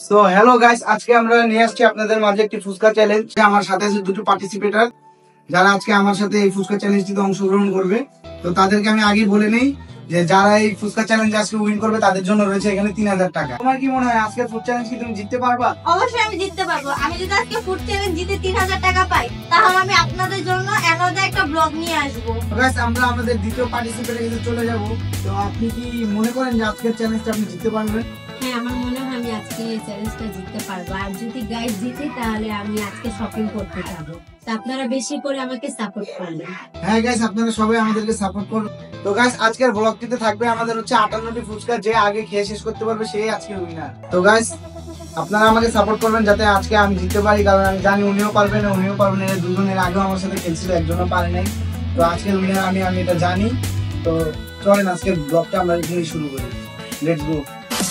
So hello guys, আজকে আমরা নিয়ে আসছি আপনাদের মাঝে একটি ফুচকা চ্যালেঞ্জ। আমার সাথে আছে দুটো পার্টিসিপেটর যারা আজকে আমার সাথে এই ফুচকা চ্যালেঞ্জটিতে অংশগ্রহণ করবে। তো তাদেরকে আমি আগেই বলে নেই যে যারা এই ফুচকা চ্যালেঞ্জে আজকে উইন করবে তাদের জন্য রয়েছে এখানে 3000 টাকা। তোমার কি মনে হয় আজকে ফুড চ্যালেঞ্জ কি তুমি জিততে পারবা? অবশ্যই আমি জিততে পারবো। আমি যদি আজকে ফুড চ্যালেঞ্জ জিতে 3000 টাকা পাই তাহলে আমি আপনাদের জন্য অ্যানাদার একটা ব্লগ নিয়ে আসবো। গাইস, আমরা আমাদের দ্বিতীয় পার্টিসিপেটে কাছে চলে যাব। তো আপনি কি মনে করেন যে আজকের চ্যালেঞ্জটা আপনি জিততে পারবেন? হ্যাঁ, আমার মনে হয় আমি আজকে এই চ্যালেঞ্জটা জিততে পারবো। আর যদি গাইস জিতে তাহলে আমি আজকে শপিং করতে যাব। তো আপনারা বেশি করে আমাকে সাপোর্ট করবেন। হ্যাঁ গাইস, আপনারা সবাই আমাদেরকে সাপোর্ট করুন। তো গাইস, আজকের ব্লগটিতে থাকবে আমাদের হচ্ছে 58টি ফুচকা, যে আগে খেয়ে শেষ করতে পারবে সেই আজকের উইনার। তো গাইস, আপনারা আমাকে সাপোর্ট করবেন যাতে আজকে আমি জিততে পারি, কারণ আমি জানি উনিও পারবেন না উনিও পারবেন না। দুজনের আগেও আমার সাথে খেলছিল, একজনও পারে নাই। তো আজকের উইনার আমি এটা জানি। তো চলেন আজকের ব্লগটা আমরা এখানেই শুরু করি। Let's go.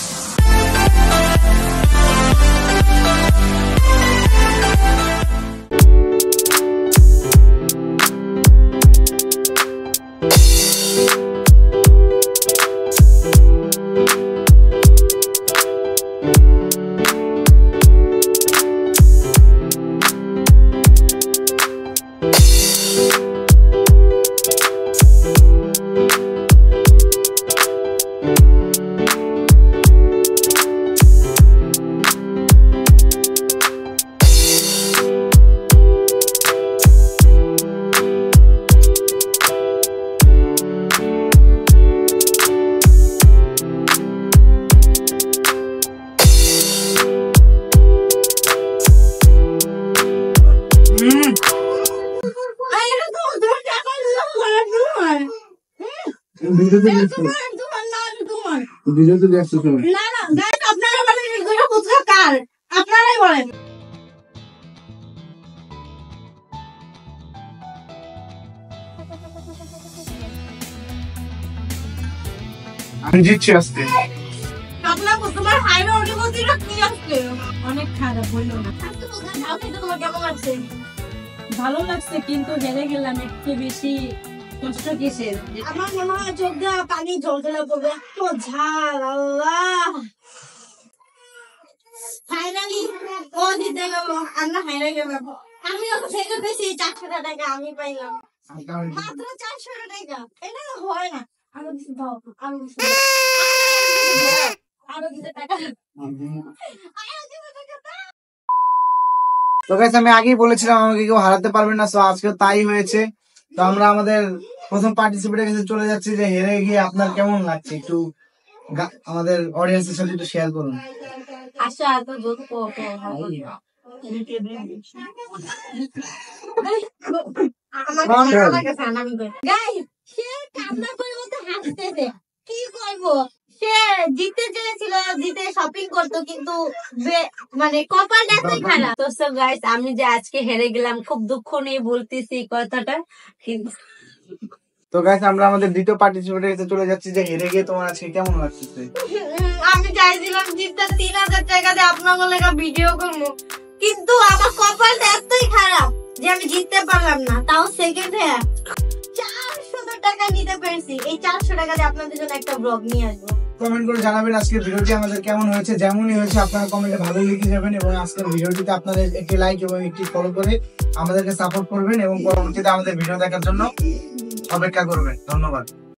আপনারাই বলেন। আমি জিতছি আজকে। তোমার হাইরা অনুভূতিটা কি আসছে? অনেক খারাপ বললো না। তোমার কেমন লাগছে? ভালো লাগছে, কিন্তু হেরে গেলাম। একটু বেশি কষ্ট কিসের? আমার মনে হয় চোখ দিয়ে পানি ঝলঝলা পড়বে, এত ঝাল। আল্লাহ, ফাইনালি ও জিতে গেল, আমরা হেরে গেলাম। আমি ওকে থেকে বেশি 400 টাকা আমি পাইলাম, মাত্র 400 টাকা। এটা হয় না। আরো কিছু দাও, আরো কিছু দাও, আরো কিছু টাকা, আরো কিছু টাকা দাও। তো গাইস, আমি আগেই বলেছিলাম আমাকে কেউ হারাতে পারবে না। সো আজকে তাই হয়েছে। তো আমরা আমাদের প্রথম পার্টিসিপেটের কাছে চলে যাচ্ছি যে হেরে গিয়ে আপনার কেমন লাগছে, একটু আমাদের অডিয়েন্সের সাথে একটু শেয়ার করুন। আশা তো যত কি করবো, সে জিতে চেয়েছিল, জিতে শপিং করতো, কিন্তু মানে কপাল এতই খারাপ। তো সো গাইস, আমি যে আজকে হেরে গেলাম খুব দুঃখ নিয়ে বলতেছি কথাটা, কিন্তু তো গাইস, আমরা আমাদের দ্বিতীয় পার্টিসিপেটের কাছে চলে যাচ্ছি যে হেরে গিয়ে তোমার আজকে কেমন লাগছে? আমি চাইছিলাম জিততে 3000 টাকা দিয়ে আপনার লেখা ভিডিও করবো, কিন্তু আমার কপালটা এতই খারাপ যে আমি জিততে পারলাম না, তাও সেকেন্ড হ্যাঁ 400 টাকা নিতে পেরেছি। এই 400 টাকা দিয়ে আপনাদের জন্য একটা ব্লগ নিয়ে আসবো। কমেন্ট করে জানাবেন আজকের ভিডিওটি আমাদের কেমন হয়েছে। যেমনই হয়েছে আপনারা কমেন্টে ভালো লিখে যাবেন, এবং আজকের ভিডিওটিতে আপনাদের একটি লাইক এবং একটি ফলো করে আমাদেরকে সাপোর্ট করবেন, এবং পরবর্তীতে আমাদের ভিডিও দেখার জন্য অপেক্ষা করবেন। ধন্যবাদ।